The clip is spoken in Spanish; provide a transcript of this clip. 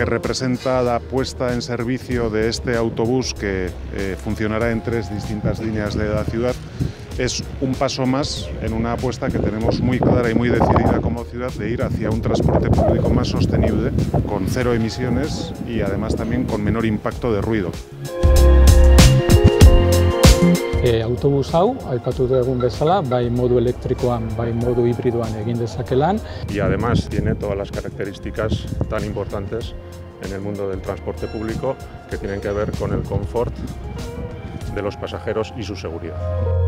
que representa la puesta en servicio de este autobús que funcionará en 3 distintas líneas de la ciudad, es un paso más en una apuesta que tenemos muy clara y muy decidida como ciudad de ir hacia un transporte público más sostenible, con 0 emisiones y además también con menor impacto de ruido. Autobus hau, aipatu dugun bezala, bai modu elektrikoan, bai modu hibridoan egin dezake lan. Y además tiene todas las características tan importantes en el mundo del transporte público que tienen que ver con el confort de los pasajeros y su seguridad.